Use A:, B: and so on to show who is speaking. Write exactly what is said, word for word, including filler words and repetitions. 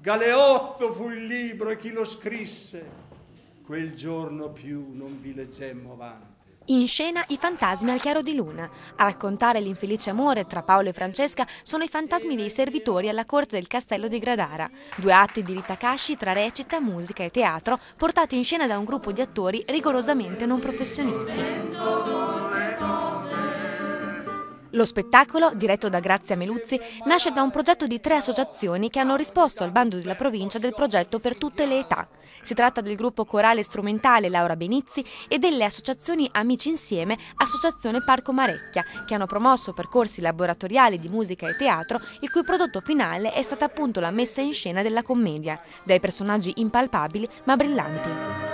A: Galeotto fu il libro e chi lo scrisse, quel giorno più non vi leggemmo avanti.
B: In scena i fantasmi al chiaro di luna. A raccontare l'infelice amore tra Paolo e Francesca sono i fantasmi dei servitori alla corte del castello di Gradara. Due atti di Rita Casci tra recita, musica e teatro, portati in scena da un gruppo di attori rigorosamente non professionisti. Lo spettacolo, diretto da Grazia Meluzzi, nasce da un progetto di tre associazioni che hanno risposto al bando della provincia del progetto per tutte le età. Si tratta del gruppo corale strumentale Laura Benizzi e delle associazioni Amici Insieme, Associazione Parco Marecchia, che hanno promosso percorsi laboratoriali di musica e teatro, il cui prodotto finale è stata appunto la messa in scena della commedia, dai personaggi impalpabili ma brillanti.